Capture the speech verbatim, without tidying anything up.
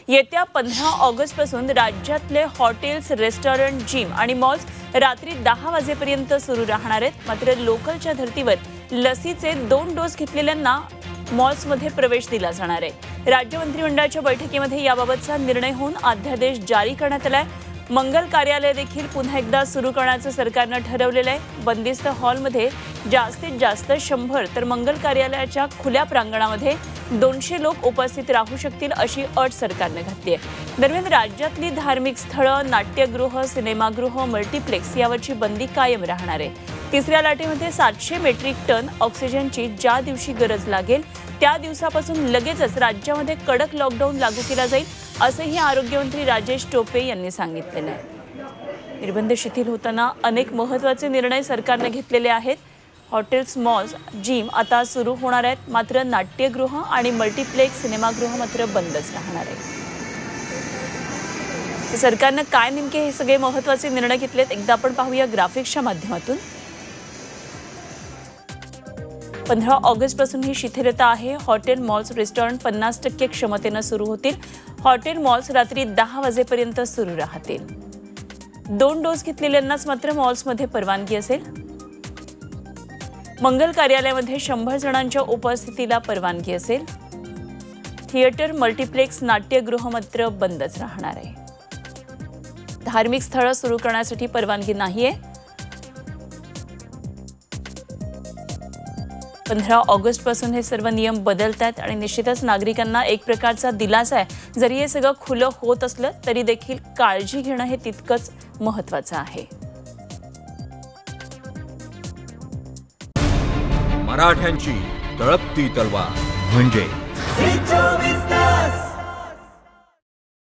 येत्या पंधरा ऑगस्ट पासून राज्यातले हॉटेल्स, रेस्टॉरंट, जिम आणि मॉल्स रात्री दहा वाजेपर्यंत सुरू राहणार आहेत। मात्र लोकलच्या धर्तीवर लसीचे दोन डोस घेतलेल्यांना मॉल्समध्ये प्रवेश दिला जाणार आहे। राज्य मंत्रिमंडळाच्या बैठकीमध्ये याबाबतचा निर्णय होऊन अध्यादेश जारी करण्यात आलाय। मंगल कार्यालय देखील पुन्हा एकदा सुरू करण्याचं सरकारनं ठरवलेलं आहे। बंदिस्त हॉलमध्ये जास्तीत जास्त शंभर तर मंगल कार्यालयाच्या खुल्या प्रांगणामध्ये दोनशे लोक उपस्थित राहू शकतील अशी अट सरकारने घातली आहे। दरम्यान राज्यातली धार्मिक स्थळं, नाट्यगृह, सिनेमागृह, मल्टीप्लेक्स यावरची बंदी कायम राहणार आहे। तिसऱ्या लाटेमध्ये सातशे मेट्रिक टन ऑक्सिजनची ज्या दिवशी गरज लागेल त्या दिवसापासून लगेचच राज्यामध्ये कडक लॉकडाऊन लागू केला जाईल असंही आरोग्यमंत्री राजेश टोपे यांनी सांगितलेलं आहे। निर्बंध शिथिल होताना अनेक महत्त्वाचे निर्णय सरकारने घेतलेले आहेत। हॉटेल्स, मॉल्स, जिम आता सुरू होणार आहेत, मात्र नाट्यगृह आणि मल्टीप्लेक्स, सिनेमागृह मात्र बंदच राहणार आहे। सरकारने काय नेमके हे सगळे महत्त्वाचे निर्णय घेतलेत एकदा आपण पाहूया ग्राफिक्सच्या माध्यमातून। पंधरा ऑगस्ट पासून ही शिथिलता आहे। हॉटेल, मॉल्स, रेस्टॉरंट पन्नास टक्के क्षमतेने सुरू होतील। हॉटेल, मॉल्स रात्री दहा वाजेपर्यंत सुरू राहतील। दोन डोस घेतलेल्यांनाच मात्र मॉल्समध्ये परवानगी असेल। मंगल कार्यालयामध्ये शंभर जणांच्या उपस्थितीला परवानगी असेल। थिएटर, मल्टीप्लेक्स, नाट्यगृह मात्र बंदच राहणार आहे। धार्मिक स्थळं सुरू करण्यासाठी परवानगी नाहीये। पंधरा ऑगस्ट पासून हे सर्व नियम बदलतात आणि निश्चितच नागरिकांना एक प्रकारचा दिलासा आहे। जरी हे सगळं खुलं होत असलं तरी देखील काळजी घेणं हे तितकंच महत्त्वाचं आहे। मराठ्यांची तळपती तलवार म्हणजे